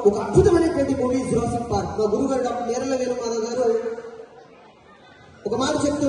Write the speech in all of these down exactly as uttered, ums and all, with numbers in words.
ఒక అద్భుతమైనటువంటి movie Jurassic park. మా గురువు గారు డాక్టర్ నేరల వేణుమాధవ్ గారు ఒక మాట చెప్తూ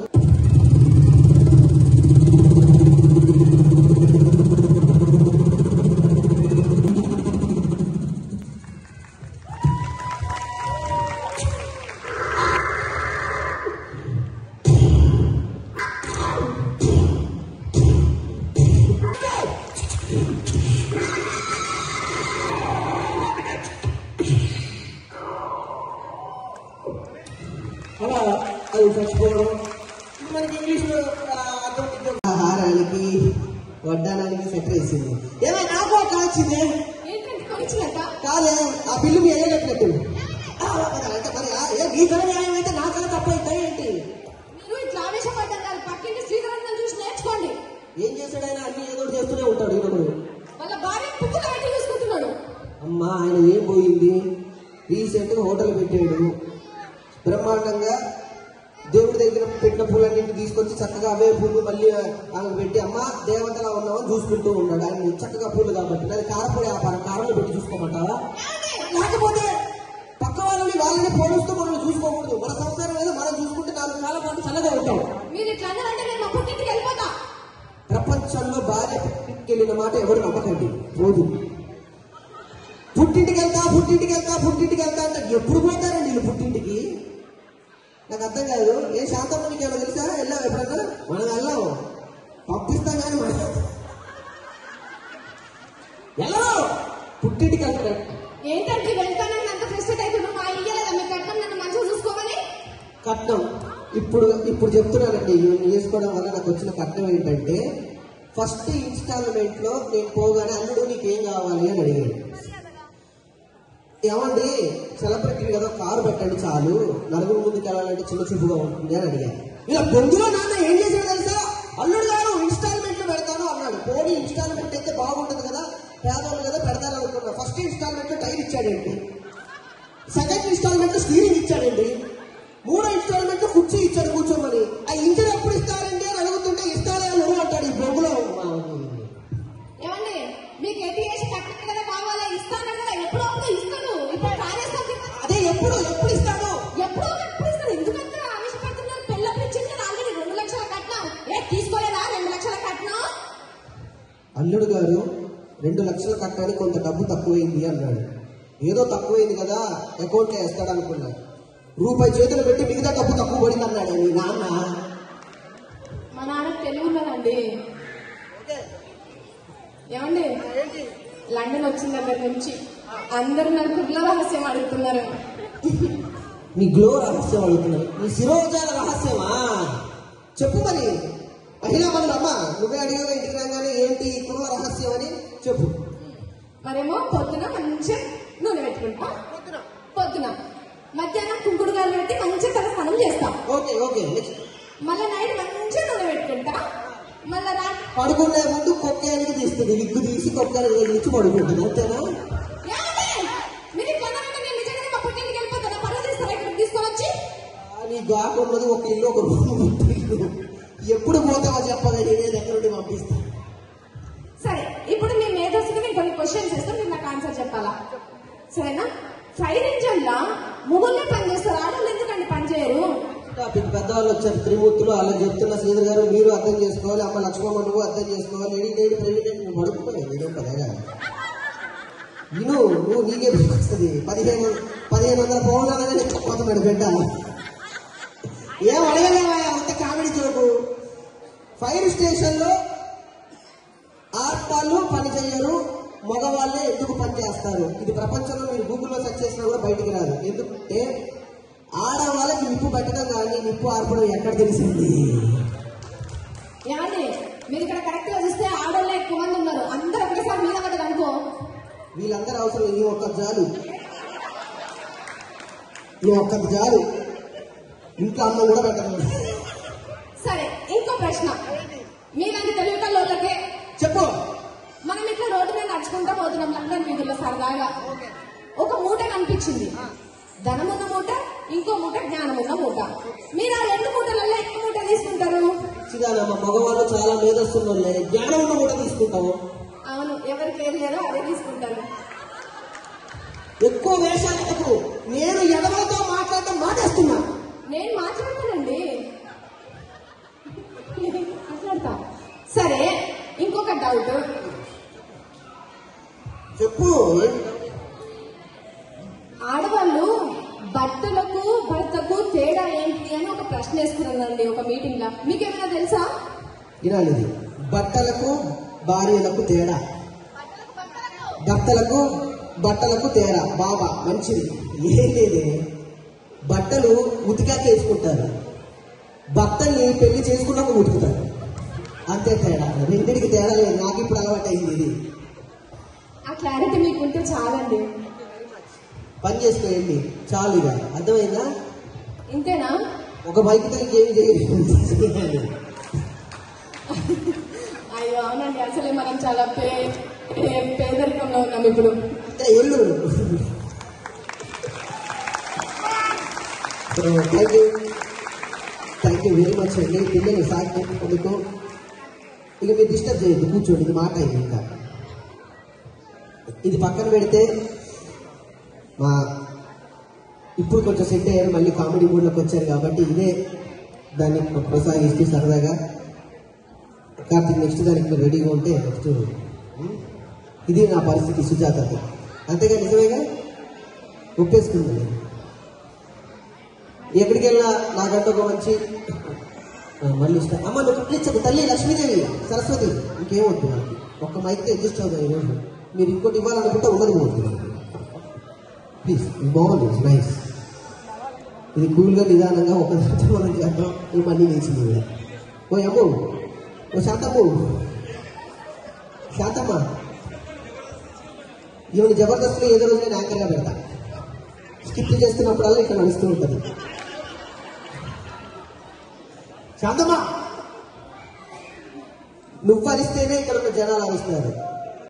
అలా అది చచ్చిపోవడం మనకి ఇంగ్లీష్ ఆహారానికి వడ్డానానికి సెట్ వేసింది. ఏమో నాకు ఒక వచ్చింది కాదే ఆ బిల్లు మీ ఎగట్టు అంటే మరి ఈ కళ న్యాయం అయితే నా కళ తప్ప అవుతాయి ఏంటి? మీరు ఇట్లా ఆవేశపడ్డారు కాదు, పక్కింటి శ్రీధరన్ చూసి నేర్చుకోండి. ఏం చేశాడైనా అన్ని ఏదో చేస్తూనే ఉంటాడు. ఈయన వాళ్ళ భార్య పువ్వులు పెట్టి చూసుకుంటున్నాడు. అమ్మా ఆయన ఏం పోయింది, రీసెంట్ గా హోటల్ పెట్టాడు బ్రహ్మాండంగా. దేవుడి దగ్గర పెట్టిన పూలన్నింటి తీసుకొచ్చి చక్కగా అవే పూలు మళ్ళీ ఆమె పెట్టి అమ్మ దేవతలా ఉన్నామని చూసుకుంటూ ఉన్నాడు. ఆయన చక్కగా పూలు కాబట్టి అది కారపొడి వ్యాపారం, కారంలో పెట్టి చూసుకోమంటావా? లేకపోతే పక్క వాళ్ళని వాళ్ళని పోలుస్తూ మనం చూసుకోకూడదు. మన సంసారం ఏదో మనం చూసుకుంటే నాలుగు కాలం పాటు చల్లగా ఉంటాం. ప్రపంచంలో భార్య పుట్టింటికి వెళ్ళిన మాట ఎవరు నమ్మకండి. రోజు పుట్టింటికి వెళ్తా పుట్టింటికి వెళ్తా పుట్టింటికి వెళ్తా అంటే ఎప్పుడు పోతారండి వీళ్ళు పుట్టింటికి? నాకు అర్థం కాదు. ఏ శాతం నీకు ఏమో తెలుసా? వెళ్ళావు ఎప్పుడన్నా? మనం వెళ్ళాము, పంపిస్తాం కానీ మనం వెళ్ళవు. పుట్టింటికి వెళ్తాడు ఏంటంటే వెళ్తానని అంత ఫ్రెస్టేట్ అవుతున్నావు. మా ఇయ్యలేదా మీ కట్నం నన్ను మంచిగా చూసుకోమని? కట్నం ఇప్పుడు ఇప్పుడు చెప్తున్నానండి. ఇవన్నీ చేసుకోవడం వల్ల నాకు వచ్చిన కట్నం ఏంటంటే ఫస్ట్ ఇన్స్టాల్మెంట్ లో నేను పోగానే అల్లుడు నీకేం కావాలి అని అడిగాడు. ఏమండి సెలబ్రిటీ కదా కారు పెట్టండి చాలు, నలుగురు ముందుకు వెళ్ళాలంటే చిన్న చూపుగా ఉంటుంది అని అడిగాను. ఇలా బొందులో నాన్న ఏం చేశాడు తెలుసా? అల్లుడు గారు ఇన్స్టాల్మెంట్ లో పెడతాను అన్నాడు. పోనీ ఇన్స్టాల్మెంట్ అయితే బాగుంటుంది కదా, పేదవాళ్ళు కదా పెడతాను అనుకున్నా. ఫస్ట్ ఇన్స్టాల్మెంట్ లో టైర్ ఇచ్చాడండి, సెకండ్ ఇన్స్టాల్మెంట్ లో స్టీరింగ్ ఇచ్చాడండి, మూడో ఇన్స్టాల్మెంట్ లో కుర్చీ ఇచ్చాడు కూర్చోమని. ఆ ఇంజిన్ ఎప్పుడు ఇస్తారండి అని అడుగుతుంటే ఇస్తారే నువ్వు అంటాడు. ఈ బొంగులో ఏమండి మీకు ఎట్టి చేసి కట్నం కదా కావాలా ఇస్తాను కదా, ఎప్పుడో ఇస్తాడు. ఇప్పుడు అదే ఎప్పుడు ఎప్పుడు ఇస్తాడు ఎప్పుడో ఎప్పుడు ఇస్తాడు. ఎందుకంత ఆవేశపడుతున్నారు? పెళ్ళప్పుడు ఇచ్చింది కదా ఆల్రెడీ రెండు లక్షల కట్నం. ఏ తీసుకోలేదా రెండు లక్షల కట్నం? అల్లుడు గారు రెండు లక్షల కట్టానికి కొంత డబ్బు తక్కువైంది అన్నాడు. ఏదో తక్కువైంది కదా అకౌంట్ లో వేస్తాడు అనుకున్నా. రూపాయి చేతులు పెట్టి మిగతా డబ్బు తక్కువ పడింది అన్నాడు మీ నాన్న. మా నాన్న తెలివి ఉన్నదండి. ఏమండి లండన్ వచ్చిన దగ్గర నుంచి అందరూ నాకు కుర్ల రహస్యం అడుగుతున్నారు. నీ గ్లో రహస్యం అడుగుతున్నారు. నీ శిరోజాల రహస్యమా చెప్పు. మరి మహిళా మనులు అమ్మ నువ్వే అడిగా ఇంటికి రాగానే ఏంటి కుర్ల రహస్యం అని చెప్పు. మరేమో పొద్దున మంచిగా నూనె పెట్టుకుంటా, పొద్దున మధ్యాహ్నం కుంకుడుగాలు పెట్టి మంచిగా తల స్నానం చేస్తాం. ఓకే ఓకే మళ్ళీ నైట్ మంచిగా నూనె పెట్టుకుంటా. మళ్ళీ రాత్రి పడుకునే ముందు కొక్కానికి తీస్తుంది, విగ్గు తీసి కొక్కానికి తగిలించి పడుకుంటుంది. అంతేనా? మీరు ఇట్లా నేను నిజంగా మా పుట్టింటికి వెళ్ళిపోతాను. పనులు తీస్తారా ఇక్కడ తీసుకొచ్చి? నీ గాకు ఉన్నది ఒక ఇల్లు ఒక రూమ్. ఎప్పుడు పోతావో చెప్పగా నేనే దగ్గర నుండి పంపిస్తా. సరే ఇప్పుడు మీ మేధస్సుకి నేను కొన్ని క్వశ్చన్స్ ఇస్తాను, మీరు నాకు ఆన్సర్ చెప్పాలా? సరేనా? ఫైర్ ఇంజన్ లా మొగుళ్ళే పనిచేస్తారు, ఆడవాళ్ళు ఎందుకండి పనిచేయరు? పెద్దవాళ్ళు వచ్చారు త్రిమూర్తులు అలా చెప్తున్న శ్రీధర్ గారు మీరు అర్థం చేసుకోవాలి, అమ్మ లక్ష్మమ్మ నువ్వు అర్థం చేసుకోవాలి. లేడీ లేడీ ప్రెసిడెంట్ నువ్వు పడుకున్నావు ఏదో పదేగా విను, నువ్వు నీకే వస్తుంది. పదిహేను పదిహేను వందల పౌన్లనే పోతున్నాడు బిడ్డ. ఏం అడగలేవా అంత కామెడీ చూపు. ఫైర్ స్టేషన్ లో ఆడవాళ్ళు పని చేయరు, మగవాళ్ళే ఎందుకు పని చేస్తారు? ఇది ప్రపంచంలో మీరు గూగుల్లో సెర్చ్ చేసినా కూడా బయటికి రాదు. ఎందుకంటే ఆడవాళ్ళకి నిప్పు పెట్టడం కానీ నిప్పు ఆర్పడం ఎక్కడ తెలిసింది? ఏమండి మీరు ఇక్కడ కరెక్ట్ గా చూస్తే ఆడవాళ్ళు ఎక్కువ మంది ఉన్నారు, అందరూ ఒకటేసారి మీద పడ్డది అనుకో. వీళ్ళందరూ అవసరం నీ ఒక్క జాలు, నీ ఒక్క జాలు ఇంట్లో అన్నం కూడా పెట్టడం. సరే ఇంకో ప్రశ్న, మీలాంటి తెలివికల్లోళ్ళకే చెప్పు. మనం ఇట్లా రోడ్డు మీద నడుచుకుంటా పోతున్నాం లండన్ వీధుల్లో సరదాగా. ఒక మూట కనిపించింది, ధనమున్న మూట, ఇంకో మూట జ్ఞానమున్న మూట. మీరు ఆ రెండు మూటలలో ఎక్కువ మూట తీసుకుంటారు? చిదానమ్మ మగవాళ్ళు చాలా మేధస్తున్నోళ్ళే, జ్ఞానం ఉన్న మూట తీసుకుంటాము. అవును, ఎవరికి ఏది లేదో అదే తీసుకుంటారు. వేషాలకు నేను ఎడవలతో మాట్లాడటం మానేస్తున్నా. నేను మాట్లాడతానండి, మాట్లాడతా. సరే, ఇంకొక డౌట్ చెప్పు. ఆడవాళ్ళు బట్టలకు భర్తకు తేడా ఏంటి అని ఒక ప్రశ్న వేసుకున్నానండి ఒక మీటింగ్ లో. మీకేమైనా తెలుసా? వినాలి. బట్టలకు భార్యలకు తేడా, భర్తలకు బట్టలకు తేడా. బాబా మంచిది. ఏం లేదే, బట్టలు ఉతికాక వేసుకుంటారు, భర్తల్ని పెళ్లి చేసుకున్నాక ఉతుకుతారు, అంతే తేడా. రెండింటికి తేడా లేదు. నాకు ఇప్పుడు అలవాటు అయింది ఇది. ఆ క్లారిటీ మీకుంటే చాలండి. పని చేసుకోండి చాలు. ఇక అర్థమైందా? ఇంతేనా? ఒక బైక్ ఇంకేమి చేయలేదు. అయ్యో అవునండి, అసలే మనం చాలా పే పేదరికంలో ఉన్నాం ఇప్పుడు. ఎల్లు. Thank you thank you very much అండి. పిల్లలు సాగు అందుకు ఇక మీరు డిస్టర్బ్ చేయొద్దు, కూర్చోండి. ఇది మాట అయింది. ఇంకా ఇది పక్కన పెడితే మా ఇప్పుడు కొంచెం సెట్ అయ్యారు, మళ్ళీ కామెడీ మూడ్లోకి వచ్చారు కాబట్టి ఇదే దాన్ని కొనసాగిస్తూ సరదాగా కార్తీక్ నెక్స్ట్ దానికి మీరు రెడీగా ఉంటే నెక్స్ట్ ఇది నా పరిస్థితి సుజాతది. అంతేగా? నిజమేగా? ఒప్పేసుకుంది. ఎక్కడికి వెళ్ళినా నాకంటే ఒక మంచి మళ్ళీ ఇష్టం. అమ్మ నువ్వు కుట్లించకు తల్లి లక్ష్మీదేవి సరస్వతి. ఇంకేమవుతుంది నాకు ఒక్క మైక్తో అడ్జస్ట్ అవుతుంది. ఈరోజు మీరు ఇంకోటి ఇవ్వాలనుకుంటే ఉండదు పోతుంది. ప్లీజ్, బాగుంది, నైస్. ఇది కూల్గా నిదానంగా ఒక మనం చేద్దాం. ఇది మళ్ళీ వేసింది. ఓ అమ్ము, ఓ శాంతమ్ము, శాంతమ్మ, ఈమెను జబర్దస్త్లో ఏదో రోజు నేను యాంకర్గా పెడతా. స్కిప్ చేస్తున్నప్పుడల్లా ఇక్కడ నడుస్తూ ఉంటుంది. శాంతమ్మ, నువ్వు అరిస్తేనే ఇక్కడ ఒక జనాలు అరుస్తున్నారు.